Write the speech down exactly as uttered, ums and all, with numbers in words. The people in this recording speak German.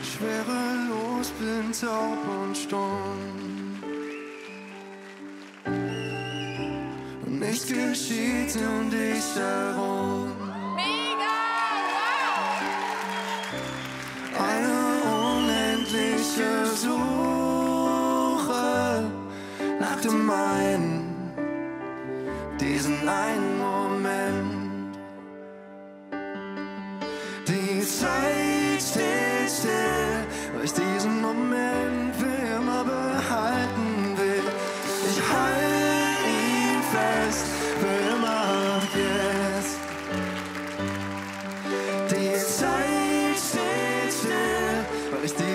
schwerelos, bin taub und stumm. Und nichts geschieht um dich herum. Mega! Wow! Eine unendliche Suche nach dem einen, diesen einen Moment. Die Zeit steht still, weil ich diesen Moment für immer behalten will. Ich halte ihn fest, für immer ab jetzt. Die Zeit steht still, weil ich diesen